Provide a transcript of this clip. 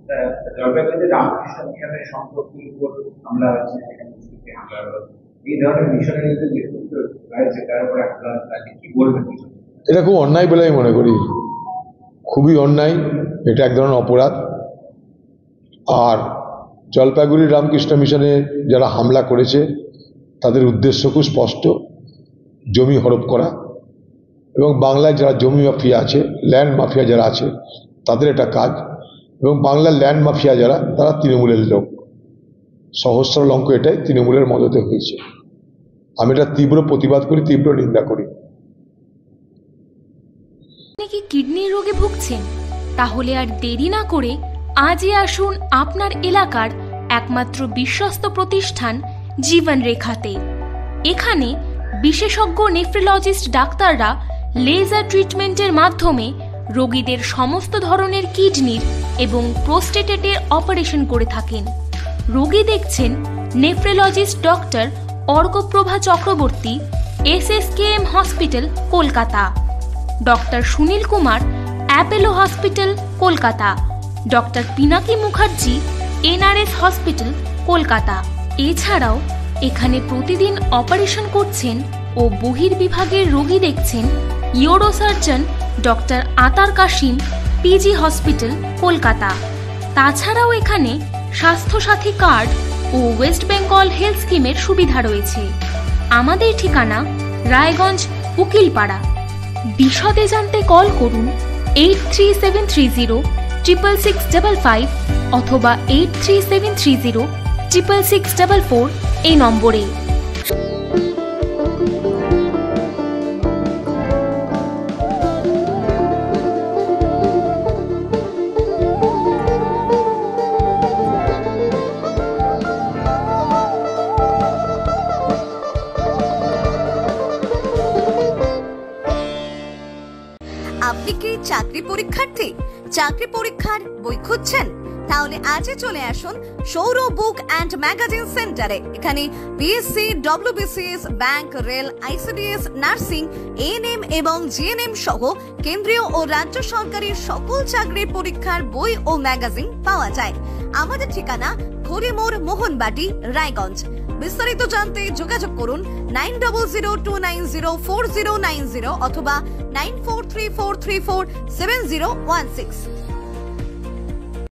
জলপাইগুড়িতে রামকৃষ্ণ মিশনের সম্পর্কের উপর হামলা হয়েছে, সেখানে মুসলিমকে হামলা হয়েছে, এই ধরনের মিশনের যে নেতৃত্ব রয়েছে তার উপরে আপনারা কি বলবেন? এটা খুব অন্যায় বলে আমি মনে করি, খুবই অন্যায়, এটা এক ধরনের অপরাধ। আর জলপাইগুড়ি রামকৃষ্ণ মিশনে যারা হামলা করেছে তাদের উদ্দেশ্য খুব স্পষ্ট, জমি হড়প করা, এবং বাংলায় যারা জমি মাফিয়া আছে, ল্যান্ড মাফিয়া যারা আছে তাদের এটা কাজ, এবং বাংলার ল্যান্ড মাফিয়া যারা তারা তৃণমূলের লোক, সহজ সরল অঙ্ক এটাই, তৃণমূলের মদতে হয়েছে। আমি এটা তীব্র প্রতিবাদ করি, তীব্র নিন্দা করি। আপনি কি কিডনি রোগে ভুগছেন? তাহলে আর দেরি না করে আজই আসুন আপনার এলাকার একমাত্র বিশ্বস্ত প্রতিষ্ঠান জীবন রেখাতে। এখানে বিশেষজ্ঞ নেফ্রোলজিস্ট ডাক্তাররা লেজার ট্রিটমেন্টের মাধ্যমে রোগীদের সমস্ত ধরনের কিডনির এবং প্রোস্টেটের অপারেশন করে থাকেন। রোগী দেখছেন nephrologist doctor Arkaprabha Chakraborty, SSKM hospital, Kolkata; doctor Sunil Kumar, Apollo hospital, Kolkata; doctor Pinaki Mukherjee, NRS hospital, Kolkata. এছাড়াও এখানে প্রতিদিন অপারেশন করছেন ও বহির্বিভাগের রোগী দেখছেন ইউরোসার্জন ডক্টর আতার কাশিম, PG হসপিটাল, কলকাতা। তাছাড়াও এখানে স্বাস্থ্যসাথী কার্ড ও ওয়েস্ট বেঙ্গল হেলথ স্কিমের সুবিধা রয়েছে। আমাদের ঠিকানা রায়গঞ্জ, উকিলপাড়া। বিশদে জানতে কল করুন 8373066655 অথবা 8373066644 এই নম্বরে। আপনি কি চাকরি পরীক্ষার্থী? চাকরি পরীক্ষার বই খুঁজছেন? তাহলে আজই চলে আসুন সৌর বুক অ্যান্ড ম্যাগাজিন সেন্টারে। এখানে BSc, WBCS, bank, rail, ICDS, nursing, ANM এবং GNM সহ কেন্দ্রীয় ও রাজ্য সরকারি সকল চাকরির পরীক্ষার বই ও ম্যাগাজিন পাওয়া যায়। আমাদের ঠিকানা ঘড়িমোড়, মোহনবাটি, রায়গঞ্জ। বিস্তারিত জানতে যোগাযোগ করুন 9002904090 অথবা 9434347016।